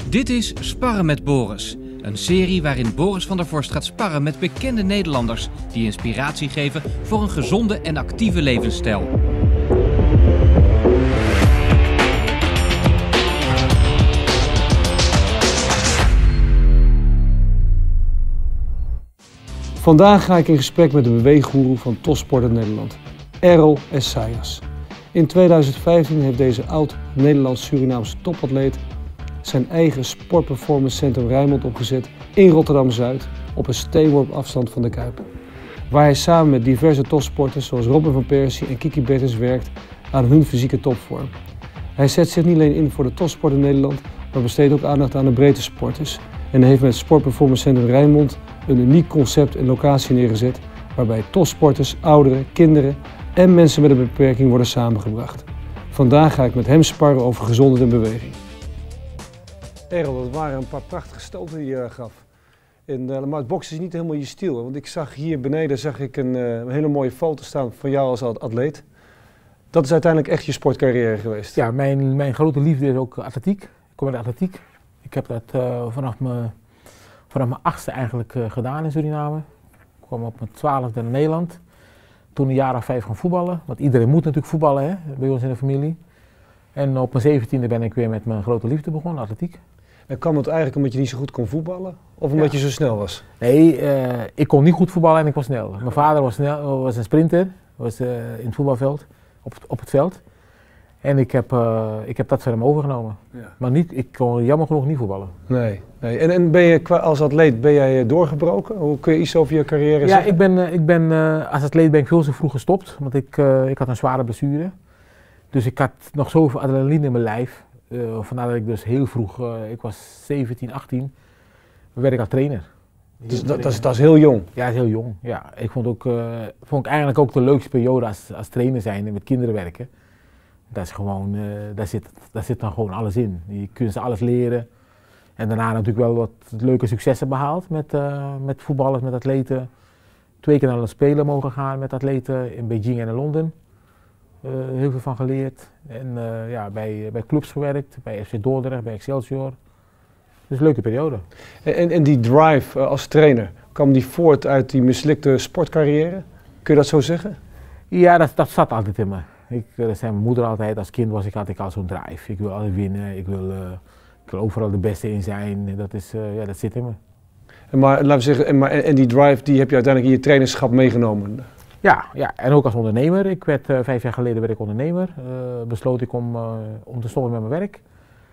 Dit is Sparren met Boris, een serie waarin Boris van der Vorst gaat sparren met bekende Nederlanders die inspiratie geven voor een gezonde en actieve levensstijl. Vandaag ga ik in gesprek met de beweeggoeroe van topsport in Nederland, Errol Essayas. In 2015 heeft deze oud-Nederlands-Surinaamse topatleet zijn eigen sportperformance centrum Rijnmond opgezet in Rotterdam-Zuid op een steenworp afstand van de Kuip. Waar hij samen met diverse topsporters zoals Robin van Persie en Kiki Bertens werkt aan hun fysieke topvorm. Hij zet zich niet alleen in voor de topsport in Nederland, maar besteedt ook aandacht aan de breedte sporters. En heeft met het sportperformance centrum Rijnmond een uniek concept en locatie neergezet waarbij topsporters, ouderen, kinderen en mensen met een beperking worden samengebracht. Vandaag ga ik met hem sparren over gezondheid en beweging. Errol, dat waren een paar prachtige stoten die je gaf. Maar het boksen is niet helemaal je stijl, want ik zag hier beneden een hele mooie foto staan van jou als atleet. Dat is uiteindelijk echt je sportcarrière geweest. Ja, mijn grote liefde is ook atletiek. Ik kom uit de atletiek. Ik heb dat vanaf mijn 8e eigenlijk gedaan in Suriname. Ik kwam op mijn 12e naar Nederland. Toen een jaar of 5 gaan voetballen, want iedereen moet natuurlijk voetballen hè, bij ons in de familie. En op mijn 17e ben ik weer met mijn grote liefde begonnen, atletiek. En kwam het eigenlijk omdat je niet zo goed kon voetballen? Of omdat je zo snel was? Nee, ik kon niet goed voetballen en ik was snel. Mijn vader was een sprinter, was in het voetbalveld, op het veld. En ik heb dat van hem overgenomen. Ja. Maar ik kon jammer genoeg niet voetballen. Nee. En ben je als atleet doorgebroken? Hoe kun je iets over je carrière zeggen? Ja, als atleet ben ik veel te vroeg gestopt, want ik had een zware blessure. Dus ik had nog zoveel adrenaline in mijn lijf. Vandaar dat ik dus heel vroeg, ik was 17, 18, werd ik als trainer. Dus dat is heel jong? Ja, dat is heel jong. Ja. Ik vond ik eigenlijk ook de leukste periode als trainer zijn en met kinderen werken. Dat is gewoon, daar zit dan gewoon alles in. Je kunt ze alles leren. En daarna natuurlijk wel wat leuke successen behaald met voetballers, met atleten. 2 keer naar de Spelen mogen gaan met atleten in Beijing en in Londen. Heel veel van geleerd. En bij clubs gewerkt, bij FC Dordrecht, bij Excelsior. Dus een leuke periode. En die drive als trainer, kwam die voort uit die mislukte sportcarrière? Kun je dat zo zeggen? Ja, dat zat altijd in me. Dat zei mijn moeder altijd, als kind had ik al zo'n drive. Ik wil altijd winnen, ik wil overal de beste in zijn. Dat zit in me. Maar laten we zeggen, en die drive die heb je uiteindelijk in je trainerschap meegenomen? Ja, en ook als ondernemer. 5 jaar geleden werd ik ondernemer. Besloot ik om te stoppen met mijn werk.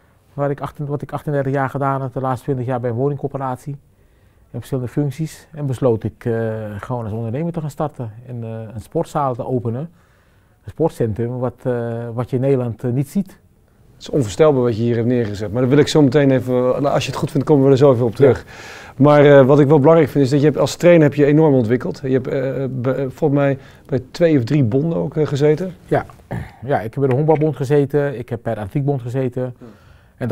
Wat ik 38 jaar gedaan heb, de laatste 20 jaar bij een woningcorporatie. In verschillende functies. En besloot ik gewoon als ondernemer te gaan starten. En een sportzaal te openen. Een sportcentrum wat je in Nederland niet ziet. Het is onvoorstelbaar wat je hier hebt neergezet. Maar daar wil ik zo meteen even, als je het goed vindt, komen we er zo even op terug. Ja. Maar wat ik wel belangrijk vind is dat je als trainer heb je enorm ontwikkeld. Je hebt volgens mij bij 2 of 3 bonden ook gezeten. Ja, ik heb bij de honkbalbond gezeten, ik heb bij de atletiekbond gezeten. En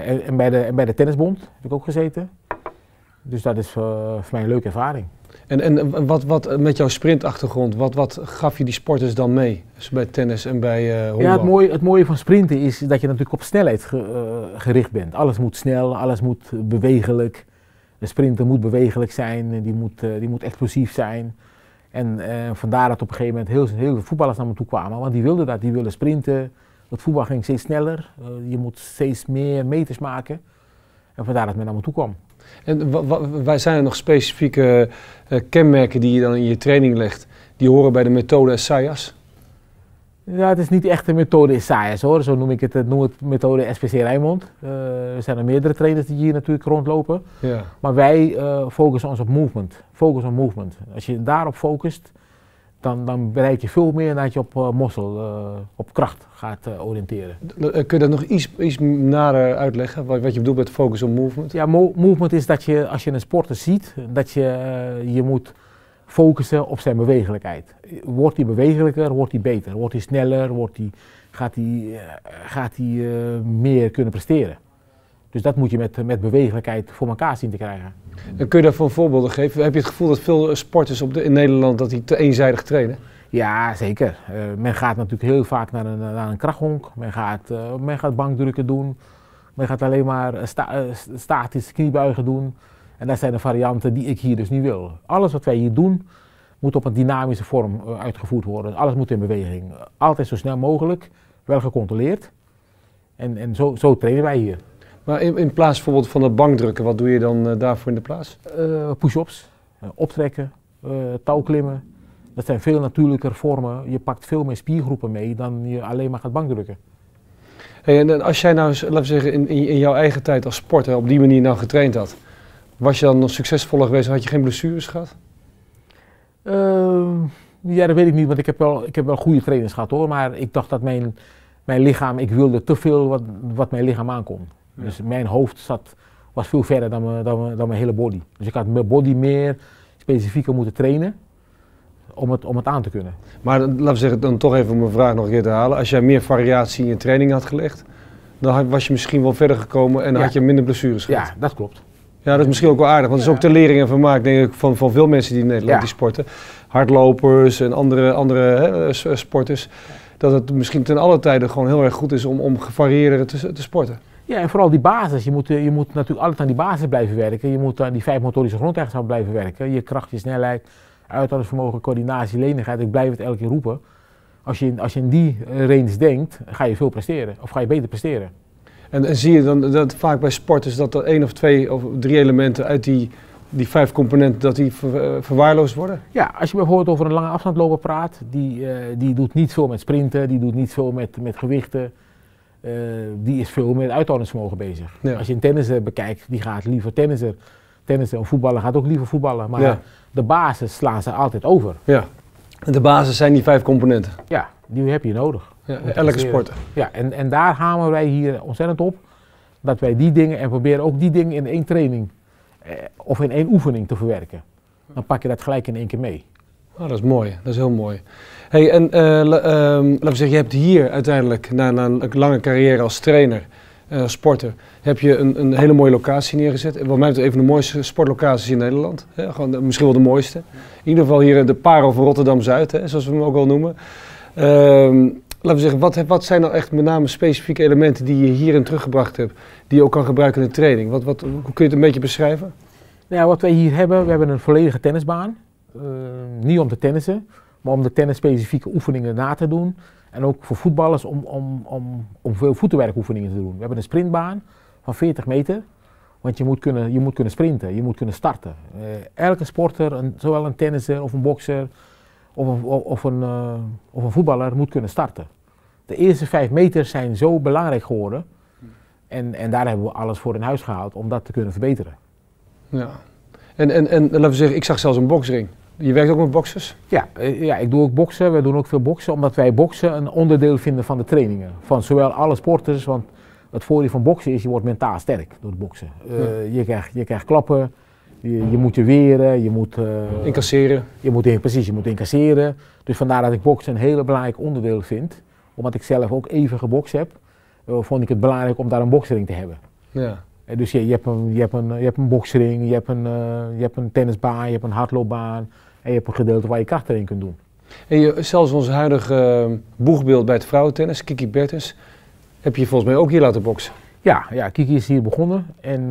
bij de tennisbond heb ik ook gezeten. Dus dat is voor mij een leuke ervaring. En wat met jouw sprintachtergrond, wat gaf je die sporters dan mee? Dus bij tennis en bij honkbal? Ja, het mooie van sprinten is dat je natuurlijk op snelheid gericht bent. Alles moet snel, alles moet bewegelijk. De sprinter moet bewegelijk zijn, die moet explosief zijn. En vandaar dat op een gegeven moment heel veel voetballers naar me toe kwamen. Want die wilden dat, die wilden sprinten. Het voetbal ging steeds sneller, je moet steeds meer meters maken. En vandaar dat men naar me toe kwam. En zijn er nog specifieke kenmerken die je dan in je training legt, die horen bij de methode Essayas? Ja, het is niet echt de methode Essayas hoor, zo noem ik het, methode SPC Rijnmond. Er zijn er meerdere trainers die hier natuurlijk rondlopen. Ja. Maar wij focussen ons op movement. Als je daarop focust, dan bereik je veel meer dan dat je op op kracht gaat oriënteren. Kun je dat nog iets nader uitleggen, wat je bedoelt met focus op movement? Ja, movement is dat je, als je een sporter ziet, dat je moet focussen op zijn bewegelijkheid. Wordt hij bewegelijker, wordt hij beter. Wordt hij sneller, gaat hij meer kunnen presteren. Dus dat moet je met bewegelijkheid voor elkaar zien te krijgen. En kun je daarvan voorbeelden geven? Heb je het gevoel dat veel sporters in Nederland dat die te eenzijdig trainen? Ja, zeker. Men gaat natuurlijk heel vaak naar een krachthonk. Men gaat bankdrukken doen. Maar je gaat alleen maar statisch kniebuigen doen. En dat zijn de varianten die ik hier dus niet wil. Alles wat wij hier doen, moet op een dynamische vorm uitgevoerd worden. Alles moet in beweging. Altijd zo snel mogelijk, wel gecontroleerd. En zo trainen wij hier. Maar in plaats bijvoorbeeld van het bankdrukken, wat doe je dan daarvoor in de plaats? Push-ups, optrekken, touwklimmen. Dat zijn veel natuurlijker vormen. Je pakt veel meer spiergroepen mee dan je alleen maar gaat bankdrukken. Hey, en als jij nou, laten we zeggen, in jouw eigen tijd als sporter op die manier nou getraind had, was je dan nog succesvoller geweest? Had je geen blessures gehad? Ja, dat weet ik niet, want ik heb wel goede trainers gehad hoor. Maar ik dacht dat mijn lichaam, ik wilde te veel wat mijn lichaam aankon. Ja. Dus mijn hoofd was veel verder dan mijn hele body. Dus ik had mijn body meer specifieker moeten trainen om het aan te kunnen. Maar laten we zeggen, dan toch even om mijn vraag nog een keer te halen. Als jij meer variatie in je training had gelegd, dan was je misschien wel verder gekomen en dan had je minder blessures gehad. Ja, dat klopt. Ja, dat is misschien ook wel aardig, want het is ook ter lering en vermaak denk ik van veel mensen die in Nederland die sporten. Hardlopers en andere sporters. Dat het misschien ten alle tijde gewoon heel erg goed is om gevarieerder te sporten. Ja, en vooral die basis. Je moet natuurlijk altijd aan die basis blijven werken. Je moet aan die 5 motorische grondeigenschappen blijven werken. Je kracht, je snelheid, uithoudingsvermogen, coördinatie, lenigheid. Ik blijf het elke keer roepen. Als je in die range denkt, ga je veel presteren. Of ga je beter presteren. En zie je dan dat vaak bij sporters dat er 1 of 2 of 3 elementen uit die 5 componenten dat die verwaarloosd worden? Ja, als je bijvoorbeeld over een lange afstandloper praat, die doet niet veel met sprinten, die doet niet veel met gewichten. Die is veel met uithoudingsvermogen bezig. Ja. Als je een tennisser bekijkt, die gaat liever tennissen. Een voetballer gaat ook liever voetballen. Maar de basis slaan ze altijd over. Ja. En de basis zijn die 5 componenten? Ja, die heb je nodig. Ja, elke sporter. Ja, en daar hameren wij hier ontzettend op. Dat wij die dingen en proberen ook die dingen in 1 training of in 1 oefening te verwerken. Dan pak je dat gelijk in 1 keer mee. Oh, dat is mooi, dat is heel mooi. Hey, en laten we zeggen, je hebt hier uiteindelijk na een lange carrière als trainer, sporter, heb je een hele mooie locatie neergezet. Wat mij betreft even de mooiste sportlocaties in Nederland. Hè? Gewoon misschien wel de mooiste. In ieder geval hier de parel van Rotterdam-Zuid, zoals we hem ook wel noemen. Laten we zeggen, wat zijn nou echt met name specifieke elementen die je hierin teruggebracht hebt, die je ook kan gebruiken in de training? Hoe kun je het een beetje beschrijven? Nou, wat wij hier hebben, we hebben een volledige tennisbaan. Niet om te tennissen, maar om de tennisspecifieke oefeningen na te doen. En ook voor voetballers om veel voetenwerkoefeningen te doen. We hebben een sprintbaan van 40 meter, want je moet kunnen sprinten, je moet kunnen starten. Elke sporter, zowel een tennisser of een bokser of een voetballer moet kunnen starten. De eerste 5 meter zijn zo belangrijk geworden en daar hebben we alles voor in huis gehaald om dat te kunnen verbeteren. Ja. En laten we zeggen, ik zag zelfs een boksring. Je werkt ook met boksers? Ja, ik doe ook boksen. We doen ook veel boksen, omdat wij boksen een onderdeel vinden van de trainingen. Van zowel alle sporters, want het voordeel van boksen is, je wordt mentaal sterk door het boksen. Je krijgt klappen, je moet je weren, je moet... incasseren. Je moet incasseren. Dus vandaar dat ik boksen een heel belangrijk onderdeel vind. Omdat ik zelf ook even gebokst heb, vond ik het belangrijk om daar een boksring te hebben. Ja. Dus je hebt een boksring, je hebt een tennisbaan, je hebt een hardloopbaan en je hebt een gedeelte waar je kracht erin kunt doen. En zelfs ons huidige boegbeeld bij het vrouwentennis, Kiki Bertens, heb je volgens mij ook hier laten boksen. Ja, Kiki is hier begonnen en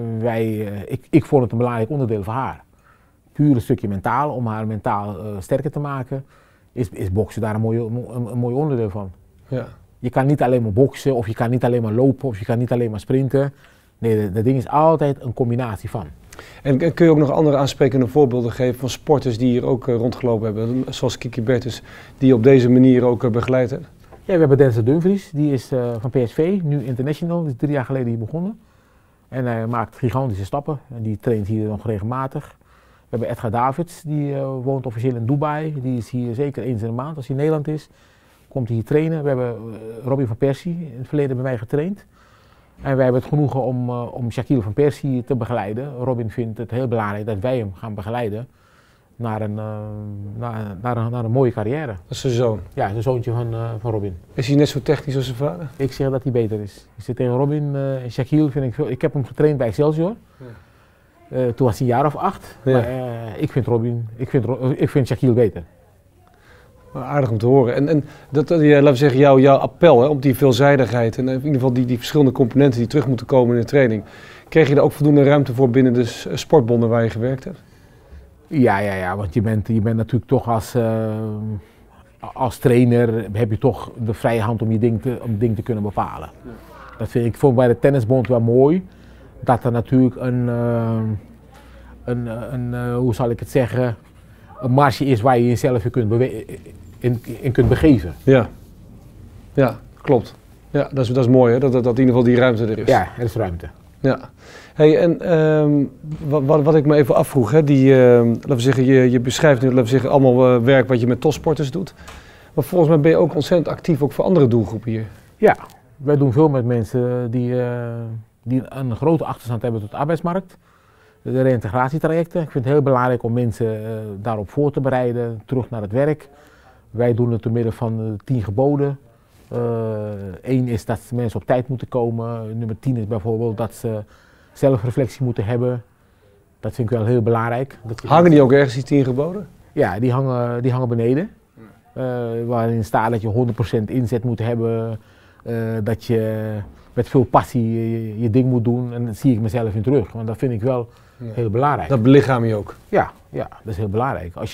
ik vond het een belangrijk onderdeel voor haar. Puur een stukje mentaal, om haar mentaal sterker te maken, is boksen daar een mooi onderdeel van. Ja. Je kan niet alleen maar boksen, of je kan niet alleen maar lopen, of je kan niet alleen maar sprinten. Nee, dat ding is altijd een combinatie van. En kun je ook nog andere aansprekende voorbeelden geven van sporters die hier ook rondgelopen hebben, zoals Kiki Bertens, die je op deze manier ook begeleid hebt? Ja, we hebben Denzel Dumfries, die is van PSV, nu international, die is 3 jaar geleden hier begonnen. En hij maakt gigantische stappen en die traint hier nog regelmatig. We hebben Edgar Davids, die woont officieel in Dubai, die is hier zeker eens in de maand als hij in Nederland is. Komt hij hier trainen. We hebben Robin van Persie in het verleden bij mij getraind. En wij hebben het genoegen om Shaquille van Persie te begeleiden. Robin vindt het heel belangrijk dat wij hem gaan begeleiden naar een mooie carrière. Dat is zijn zoon? Ja, zijn zoontje van Robin. Is hij net zo technisch als zijn vader? Ik zeg dat hij beter is. Ik zit tegen Robin en Shaquille vind ik veel. Ik heb hem getraind bij Excelsior. Ja. Toen was hij een jaar of 8. Ja. Maar ik vind Shaquille beter. Aardig om te horen. En dat, laten we zeggen, jouw appel, hè, op die veelzijdigheid en in ieder geval die verschillende componenten die terug moeten komen in de training. Kreeg je daar ook voldoende ruimte voor binnen de sportbonden waar je gewerkt hebt? Ja, want je bent natuurlijk toch als trainer heb je toch de vrije hand om je ding te kunnen bepalen. Ja. Dat vind ik bij de tennisbond wel mooi, dat er natuurlijk hoe zal ik het zeggen, een marge is waar je jezelf in kunt begeven. Ja, klopt. Ja, dat is mooi, hè? Dat in ieder geval die ruimte er is. Ja, er is ruimte. Ja. Hey, en wat ik me even afvroeg, hè, laten we zeggen, je beschrijft nu, laten we zeggen, allemaal werk wat je met topsporters doet. Maar volgens mij ben je ook ontzettend actief ook voor andere doelgroepen hier. Ja, wij doen veel met mensen die een grote achterstand hebben tot de arbeidsmarkt. De reïntegratietrajecten. Ik vind het heel belangrijk om mensen daarop voor te bereiden, terug naar het werk. Wij doen het door middel van de 10 geboden. 1 is dat mensen op tijd moeten komen. Nummer 10 is bijvoorbeeld dat ze zelfreflectie moeten hebben. Dat vind ik wel heel belangrijk. Hangen die ook ergens, die 10 geboden? Ja, die hangen beneden. Waarin staat dat je 100% inzet moet hebben. Dat je met veel passie je ding moet doen. En dan zie ik mezelf in terug. Want dat vind ik wel heel belangrijk. Dat belichaam je ook? Ja, dat is heel belangrijk. Als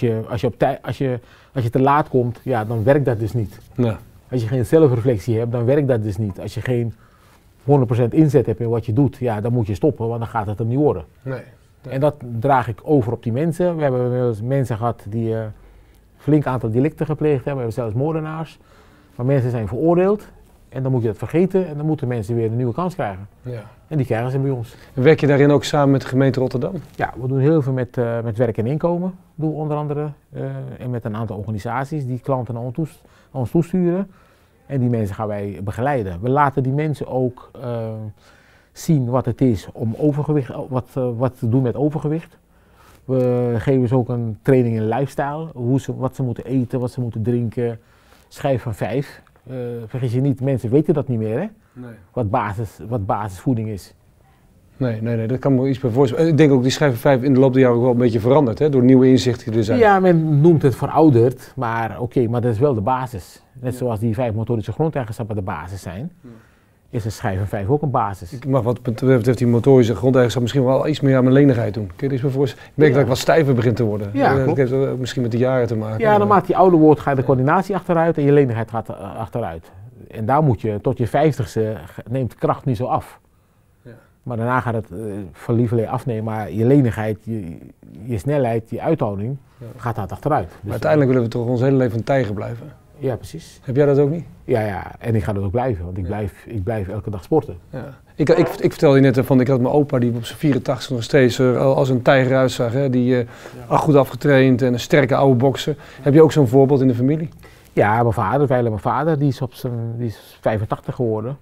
je te laat komt, ja, dan werkt dat dus niet. Ja. Als je geen zelfreflectie hebt, dan werkt dat dus niet. Als je geen 100% inzet hebt in wat je doet, ja, dan moet je stoppen, want dan gaat het hem niet worden. Nee. En dat draag ik over op die mensen. We hebben wel eens mensen gehad die een flink aantal delicten gepleegd hebben. We hebben zelfs moordenaars. Maar mensen zijn veroordeeld en dan moet je dat vergeten en dan moeten mensen weer een nieuwe kans krijgen. Ja. En die krijgen ze bij ons. En werk je daarin ook samen met de gemeente Rotterdam? Ja, we doen heel veel met werk en inkomen, doen we onder andere. En met een aantal organisaties die klanten naar ons toesturen. En die mensen gaan wij begeleiden. We laten die mensen ook zien wat het is om overgewicht, wat te doen met overgewicht. We geven ze ook een training in lifestyle, wat ze moeten eten, wat ze moeten drinken. Schijf van 5. Vergis je niet, mensen weten dat niet meer, hè? Nee. Wat basisvoeding is. Nee, dat kan me iets bij voorstellen. Ik denk ook die schijf van 5 in de loop der jaren ook wel een beetje veranderd, hè? Door nieuwe inzichten die er zijn. Ja, men noemt het verouderd, maar maar dat is wel de basis. Net zoals die 5 motorische grondeigenschappen de basis zijn, is een schijf van 5 ook een basis. Ik mag wat betreft die motorische grondeigenschappen misschien wel iets meer aan mijn lenigheid doen. Kun je dit eens voorstellen? Ik merk dat ik wat stijver begin te worden. Ja, dat heeft ook misschien met de jaren te maken. Ja, naarmate je ouder wordt gaat de coördinatie achteruit en je lenigheid gaat achteruit. En daar moet je tot je 50ste neemt kracht niet zo af. Ja. Maar daarna gaat het van lieverlee afnemen, maar je lenigheid, je snelheid, je uithouding gaat hard achteruit. Dus maar uiteindelijk willen we toch ons hele leven een tijger blijven? Ja, precies. Heb jij dat ook niet? Ja, en ik ga dat ook blijven, want ik blijf elke dag sporten. Ja. Ik vertelde je net van, ik had mijn opa die op zijn 84 nog steeds als een tijger uitzag. Hè? Die goed afgetraind en een sterke oude bokser. Heb je ook zo'n voorbeeld in de familie? Ja, mijn vader, die is 85 geworden.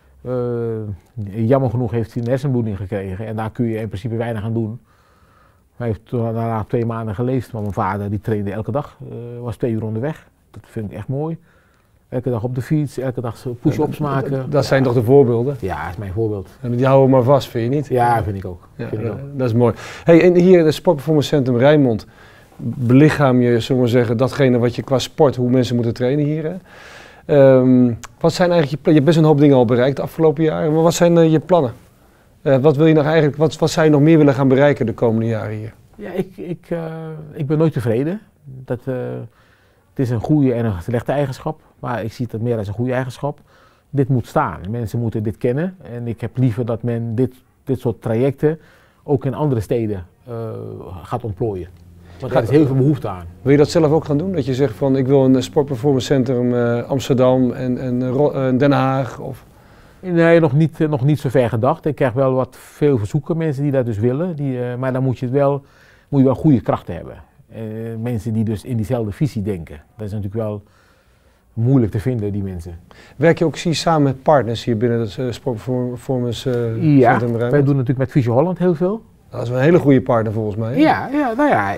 Jammer genoeg heeft hij een hersenbloeding gekregen en daar kun je in principe weinig aan doen. Hij heeft daarna 2 maanden geleefd, maar mijn vader die trainde elke dag, was 2 uur onderweg. Dat vind ik echt mooi. Elke dag op de fiets, elke dag push-ups maken. Dat zijn toch de voorbeelden? Ja, dat is mijn voorbeeld. En die houden maar vast, vind je niet? Ja, vind ik ook. Dat is mooi. Hey, en hier in het Sportperformance Centrum Rijnmond belichaam je, zullen we maar zeggen, datgene wat je qua sport, hoe mensen moeten trainen hier. Hè? Wat zijn eigenlijk je hebt best een hoop dingen al bereikt de afgelopen jaren, maar wat zijn je plannen? Wat wil je nog eigenlijk, wat zou je nog meer willen gaan bereiken de komende jaren hier? Ja, ik ben nooit tevreden. Het is een goede en een slechte eigenschap, maar ik zie het meer als een goede eigenschap. Dit moet staan, mensen moeten dit kennen en ik heb liever dat men dit soort trajecten ook in andere steden gaat ontplooien. Want er is heel veel behoefte aan. Wil je dat zelf ook gaan doen? Dat je zegt van ik wil een sportperformance centrum Amsterdam en Den Haag? Of? Nee, nog niet zo ver gedacht. Ik krijg wel veel verzoeken, mensen die dat dus willen. Maar dan moet je wel goede krachten hebben. Mensen die dus in diezelfde visie denken. Dat is natuurlijk wel moeilijk te vinden, die mensen. Werk je ook samen met partners hier binnen het sportperformance centrum? Ja, wij doen natuurlijk met Fysio Holland heel veel. Dat is wel een hele goede partner volgens mij. Ja,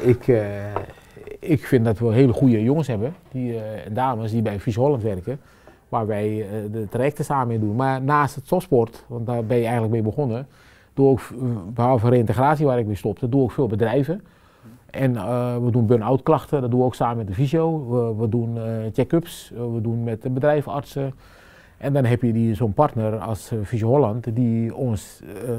ik vind dat we hele goede jongens hebben en dames die bij Fysio Holland werken, waar wij de trajecten samen in doen. Maar naast het softsport, want daar ben je eigenlijk mee begonnen, doe ook, behalve reïntegratie waar ik mee stopte, doe ook veel bedrijven. En we doen burn-out klachten, dat doen we ook samen met de fysio. We doen check-ups, we doen met de bedrijfartsen. En dan heb je zo'n partner als Fysio Holland die ons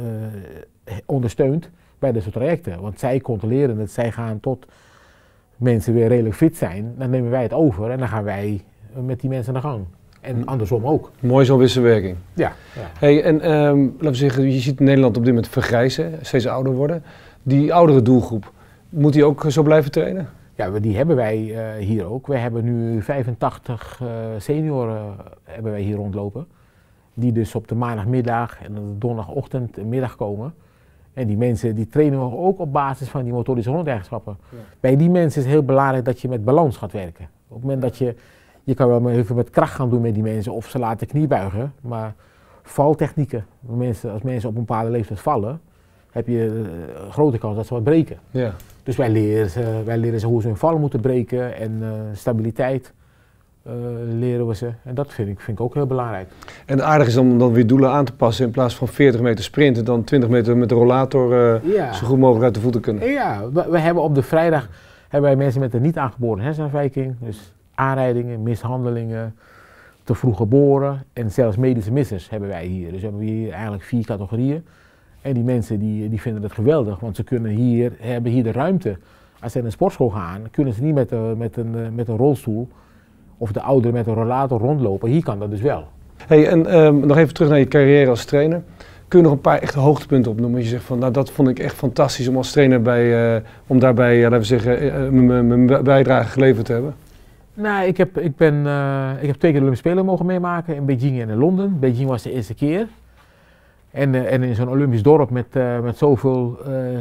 ondersteunt bij deze trajecten. Want zij controleren het, zij gaan tot mensen weer redelijk fit zijn. Dan nemen wij het over en dan gaan wij met die mensen aan de gang. En andersom ook. Mooi zo'n wisselwerking. Ja. Hey, en laten we zeggen, je ziet Nederland op dit moment vergrijzen, steeds ouder worden. Die oudere doelgroep, moet die ook zo blijven trainen? Ja, die hebben wij hier ook. We hebben nu 85 senioren hebben wij hier rondlopen. Die dus op de maandagmiddag en de donderdagochtend en middag komen. En die mensen die trainen we ook op basis van die motorische grondeigenschappen. Ja. Bij die mensen is het heel belangrijk dat je met balans gaat werken. Op het moment dat je kan wel even met kracht gaan doen met die mensen of ze laten knie buigen. Maar valtechnieken, als mensen op een bepaalde leeftijd vallen, heb je een grote kans dat ze wat breken. Ja. Dus wij leren ze hoe ze hun vallen moeten breken en stabiliteit leren we ze. En dat vind ik ook heel belangrijk. En aardig is om dan weer doelen aan te passen. In plaats van 40 meter sprinten, dan 20 meter met de rollator zo goed mogelijk uit de voeten kunnen. Ja, we hebben op de vrijdag hebben wij mensen met een niet aangeboren hersenafwijking. Dus aanrijdingen, mishandelingen, te vroeg geboren en zelfs medische missers hebben wij hier. Dus hebben we hier eigenlijk 4 categorieën. En die mensen die vinden het geweldig, want ze hebben hier de ruimte. Als ze in een sportschool gaan, kunnen ze niet met een rolstoel of de ouderen met een rollator rondlopen. Hier kan dat dus wel. Hey, en nog even terug naar je carrière als trainer. Kun je nog een paar echte hoogtepunten opnoemen? Je zegt van, nou, dat vond ik echt fantastisch om als trainer om daarbij, laten we zeggen, mijn bijdrage geleverd te hebben. Nou, ik heb 2 keer de Olympische Spelen mogen meemaken in Beijing en in Londen. Beijing was de eerste keer. En in zo'n Olympisch dorp met zoveel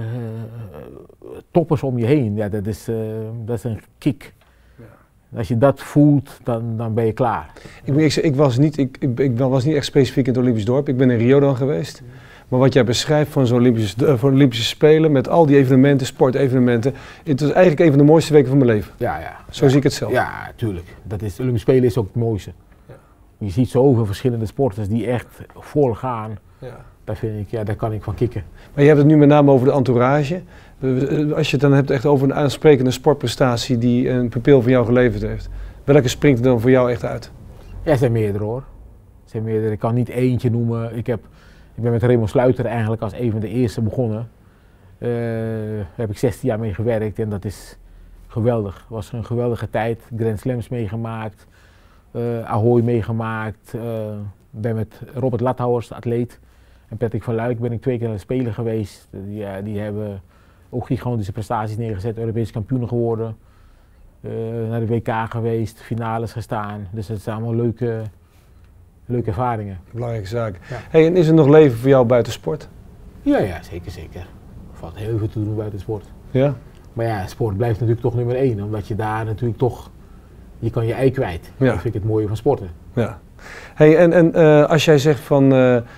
toppers om je heen, ja, dat is een kick. Ja. Als je dat voelt, dan ben je klaar. Ik was niet echt specifiek in het Olympisch dorp, ik ben in Rio dan geweest. Ja. Maar wat jij beschrijft van zo'n Olympische Spelen, met al die evenementen, sportevenementen, het was eigenlijk een van de mooiste weken van mijn leven. Ja. Zo zie ik het zelf. Ja, tuurlijk. De Olympische Spelen is ook het mooiste. Ja. Je ziet zoveel verschillende sporters die echt vol gaan. Ja. Daar kan ik van kicken. Maar je hebt het nu met name over de entourage. Als je het dan hebt echt over een aansprekende sportprestatie die een pupil van jou geleverd heeft. Welke springt er dan voor jou echt uit? Ja, er zijn meerdere hoor. Ik kan niet eentje noemen. Ik ben met Raymond Sluiter eigenlijk als een van de eerste begonnen. Daar heb ik 16 jaar mee gewerkt en dat is geweldig. Het was een geweldige tijd. Grand Slams meegemaakt, Ahoy meegemaakt. Ben met Robert Lathouwers, de atleet, en Patrick van Luik ben ik 2 keer naar de Spelen geweest. Die hebben ook gigantische prestaties neergezet, Europese kampioenen geworden. Naar de WK geweest, finales gestaan. Dus dat zijn allemaal leuke ervaringen. Belangrijke zaken. Ja. Hey, en is er nog leven voor jou buiten sport? Ja, zeker. Er valt heel veel te doen buiten sport. Ja? Maar ja, sport blijft natuurlijk toch nummer 1, omdat je daar natuurlijk toch, je kan je ei kwijt. Ja. Dat vind ik het mooie van sporten. Ja. Hey, en als jij zegt van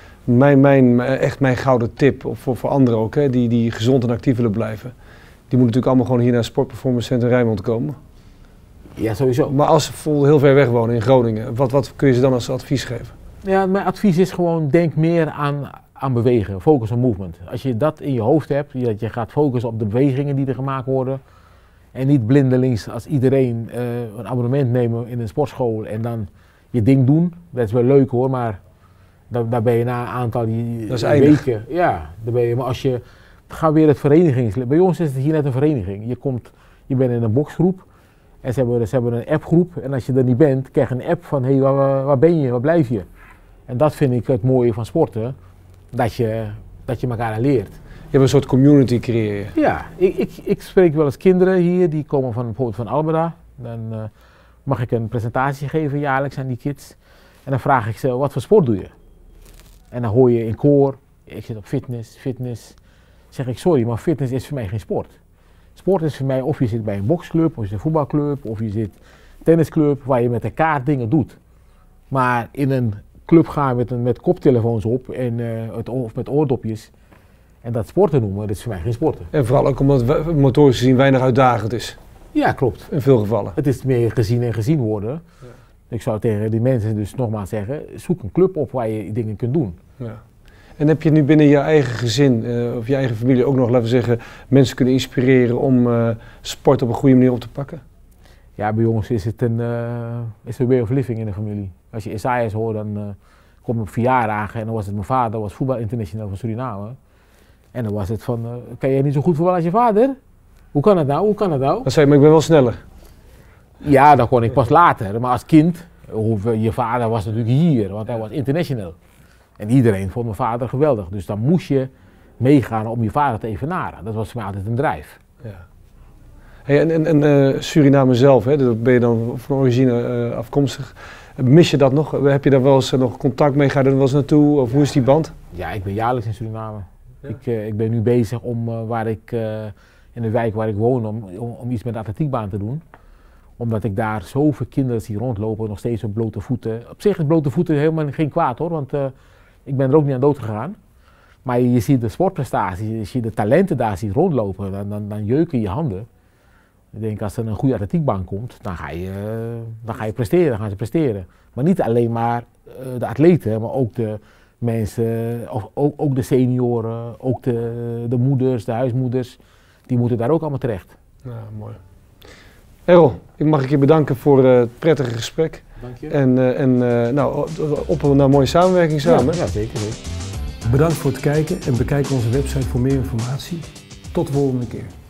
echt mijn gouden tip, of voor anderen ook, hè, die gezond en actief willen blijven, die moeten natuurlijk allemaal gewoon hier naar het Sportperformance Center Rijnmond komen. Ja, sowieso. Maar als ze heel ver weg wonen in Groningen, wat kun je ze dan als advies geven? Ja, mijn advies is gewoon, denk meer aan bewegen, focus on movement. Als je dat in je hoofd hebt, dat je gaat focussen op de bewegingen die er gemaakt worden en niet blindelings als iedereen een abonnement nemen in een sportschool en dan je ding doen. Dat is wel leuk hoor, maar daar ben je na een aantal weken. Ja, daar ben je, maar als je gaat weer het verenigingsleven. Bij ons is het hier net een vereniging. Je bent in een boksgroep en ze hebben een appgroep en als je er niet bent, krijg je een app van hey, waar ben je, waar blijf je? En dat vind ik het mooie van sporten, dat je elkaar aan leert. Je hebt een soort community creëren. Ja, ik spreek wel eens kinderen hier, die komen bijvoorbeeld van Albeda. Dan mag ik een presentatie geven jaarlijks aan die kids. En dan vraag ik ze, wat voor sport doe je? En dan hoor je in koor, ik zit op fitness. Zeg ik, sorry, maar fitness is voor mij geen sport. Sport is voor mij of je zit bij een boksclub, of je zit een voetbalclub, of je zit in een tennisclub, waar je met elkaar dingen doet. Maar in een club gaan met koptelefoons op of met oordopjes en dat sporten noemen, dat is voor mij geen sporten. En vooral ook omdat motorisch gezien weinig uitdagend is. Ja, klopt. In veel gevallen. Het is meer gezien worden. Ja. Ik zou tegen die mensen dus nogmaals zeggen, zoek een club op waar je dingen kunt doen. Ja. En heb je nu binnen je eigen gezin of je eigen familie ook nog, laten we zeggen, mensen kunnen inspireren om sport op een goede manier op te pakken? Ja, bij jongens is het een way of living in de familie. Als je Esaias hoort, dan kom ik op verjaardagen en dan was het mijn vader, was voetbalinternational van Suriname. En dan was het van, kan jij niet zo goed voetballen als je vader? Hoe kan het nou? Hoe kan het nou? Dan zei je, maar ik ben wel sneller. Ja, dat kon ik pas later. Maar als kind, je vader was natuurlijk hier, want hij was international. En iedereen vond mijn vader geweldig. Dus dan moest je meegaan om je vader te evenaren. Dat was voor mij altijd een drijf. Ja. Hey, en Suriname zelf, hè, daar ben je dan van origine afkomstig. Mis je dat nog? Heb je daar wel eens nog contact mee? Ga je er wel eens naartoe? Of hoe is die band? Ja, ik ben jaarlijks in Suriname. Ja. Ik ben nu bezig om in de wijk waar ik woon, om iets met de atletiekbaan te doen. Omdat ik daar zoveel kinderen zie rondlopen, nog steeds op blote voeten. Op zich is blote voeten helemaal geen kwaad hoor, want ik ben er ook niet aan dood gegaan. Maar je ziet de sportprestaties, als je de talenten daar ziet rondlopen, dan jeuken je handen. Ik denk als er een goede atletiekbaan komt, dan ga je presteren, dan gaan ze presteren. Maar niet alleen maar de atleten, maar ook de mensen, ook de senioren, ook de moeders, de huismoeders, die moeten daar ook allemaal terecht. Ja, mooi. Errol, ik mag je bedanken voor het prettige gesprek. Dank je. En nou, op een mooie samenwerking samen. Ja, zeker. Bedankt voor het kijken en bekijk onze website voor meer informatie. Tot de volgende keer.